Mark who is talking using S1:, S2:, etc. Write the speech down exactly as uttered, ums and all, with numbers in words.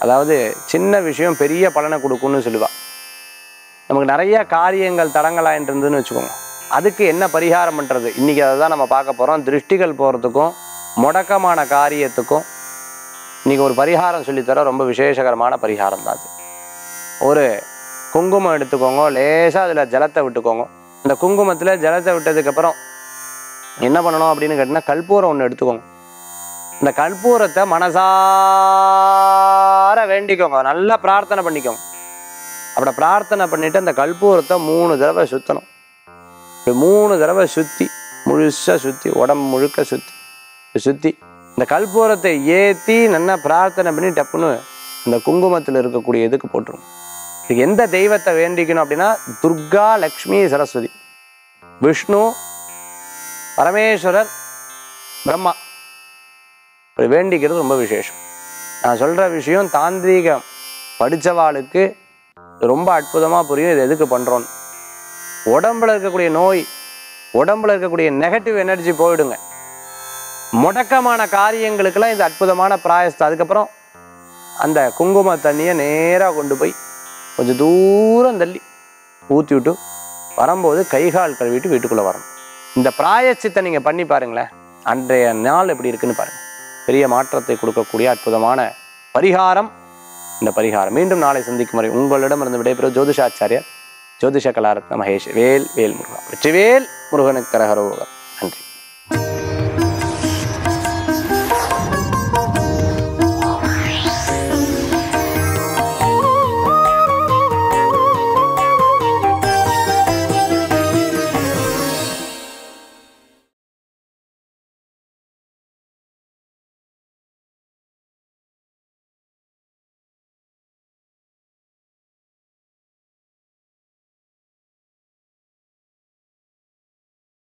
S1: அதாவது சின்ன விஷயம் பெரிய பலனை கொடுக்கும்னு சொல்லுவா. நமக்கு நிறைய காரியங்கள் தடங்கலாயின்னு இருந்ததுன்னு வச்சுக்கோங்க, அதுக்கு என்ன பரிகாரம் பண்ணுறது, இன்றைக்கி அதை தான் நம்ம பார்க்க போகிறோம். திருஷ்டிகள் போகிறதுக்கும் முடக்கமான காரியத்துக்கும் இன்றைக்கி ஒரு பரிகாரம் சொல்லித்தர, ரொம்ப விசேஷகரமான பரிகாரம் தான் அது. ஒரு குங்குமம் எடுத்துக்கோங்க, லேசாக அதில் ஜலத்தை விட்டுக்கோங்க. இந்த குங்குமத்தில் ஜலத்தை விட்டதுக்கப்புறம் என்ன பண்ணணும் அப்படின்னு கேட்டிங்கன்னா, கற்பூரம் ஒன்று எடுத்துக்கோங்க. இந்த கற்பூரத்தை மனசார வேண்டிக்கோங்க, நல்லா பிரார்த்தனை பண்ணிக்கோங்க. அப்படி பிரார்த்தனை பண்ணிவிட்டு அந்த கற்பூரத்தை மூணு தடவை சுற்றணும். இப்படி மூணு தடவை சுற்றி முழுசாக சுற்றி உடம்பு முழுக்க சுற்றி சுற்றி இந்த கற்பூரத்தை ஏற்றி நல்லா பிரார்த்தனை பண்ணி டப்புன்னு இந்த குங்குமத்தில் இருக்கக்கூடிய இதுக்கு போட்டுருங்க. இதுக்கு எந்த தெய்வத்தை வேண்டிக்கணும் அப்படின்னா, துர்கா, லக்ஷ்மி, சரஸ்வதி, விஷ்ணு, பரமேஸ்வரர், பிரம்மா, இப்படி வேண்டிக்கிறது ரொம்ப விசேஷம். நான் சொல்கிற விஷயம் தாந்திரீகம் படித்தவாளுக்கு ரொம்ப அற்புதமாக புரியும். இது எதுக்கு பண்ணுறோன்னு, உடம்புல இருக்கக்கூடிய நோய், உடம்புல இருக்கக்கூடிய நெகட்டிவ் எனர்ஜி போயிடுங்க. முடக்கமான காரியங்களுக்கெல்லாம் இது அற்புதமான பிராயஸ்தம். அதுக்கப்புறம் அந்த குங்கும தண்ணியை நேராக கொண்டு போய் கொஞ்சம் தூரம் தள்ளி ஊற்றி விட்டு வரும்போது கைகால் கழுவிட்டு வீட்டுக்குள்ளே வரணும். இந்த பிராயச்சித்தை நீங்கள் பண்ணி பாருங்களேன், அன்றைய நாள் எப்படி இருக்குன்னு பாருங்கள். பெரிய மாற்றத்தை கொடுக்கக்கூடிய அற்புதமான பரிகாரம் இந்த பரிகாரம். மீண்டும் நாளை சந்திக்கும் வரை உங்களிடமிருந்து விடைபெறும் ஜோதிஷாச்சாரியர், ஜோதிஷ கலாரத்ன மகேஷ் வேல் வேல் முருகா. வெற்றிவேல் முருகனுக்கு கரகரோகர்.